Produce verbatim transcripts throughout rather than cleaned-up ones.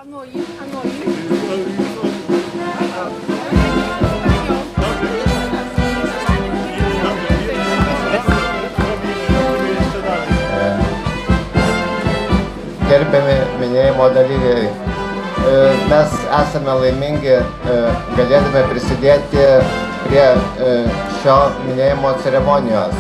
Hanoi, Hanoi. Gerbiami minėjimo dalyviai, mes esame laimingi galėdami prisidėti prie šio minėjimo ceremonijos.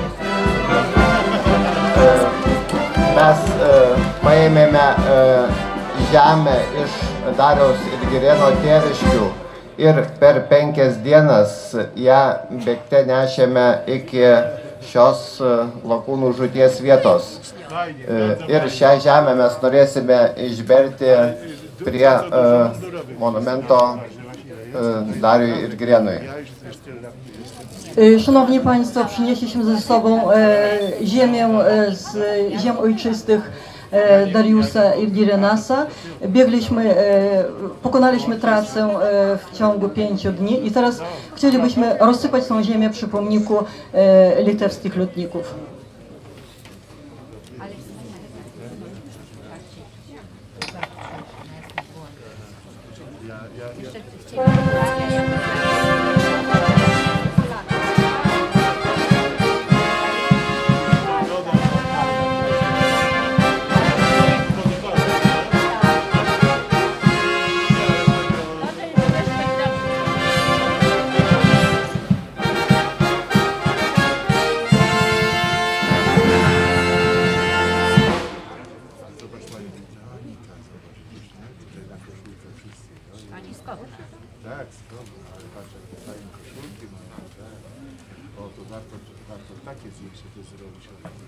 Mes paėmėme žemę iš Dariaus ir Girėno tėviškių ir per penkias dienas ją bėgte nešėme iki šios lakūnų žūties vietos. Ir šią žemę mes norėsime išberti prie monumento Dariui ir Girėnui. Szanowni Państwo, przynieśliśmy ze sobą e, ziemię e, z ziem ojczystych e, Dariusza i Girenasa. Biegliśmy, e, pokonaliśmy trasę e, w ciągu pięciu dni i teraz chcielibyśmy rozsypać tą ziemię przy pomniku e, litewskich lotników. Tak, skąd? Patrz, jakie fajne koszulki mają, tak. O, to warto, warto takie zdjęcie to zrobić.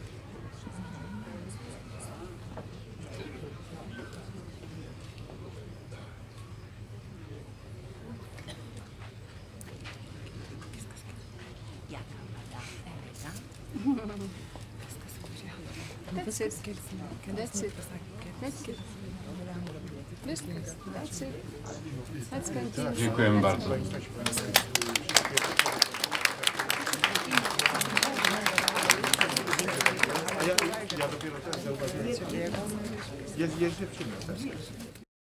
That's it. That's it. That's it. That's it. Let's continue. Dziękuję bardzo. Ja, ja dopiero teraz zauważyłem. Jest, jest dziewczyna też.